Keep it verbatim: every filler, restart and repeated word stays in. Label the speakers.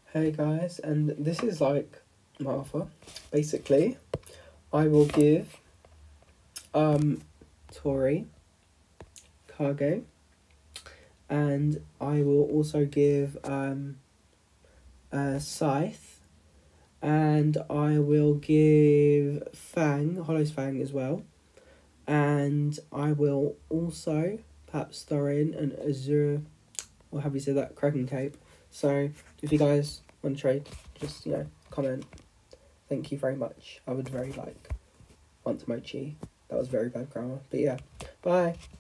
Speaker 1: Hey guys, and this is like my offer. Basically, I will give um Tori Cargo, and I will also give um uh Scythe, and I will give Fang, Hollow's Fang as well, and I will also perhaps throw in an Azure, or have you said that, Kraken Cape. So if you guys want to trade, just, you know, comment. Thank you very much. I would very like want mochi. That was very bad grammar. But yeah, bye.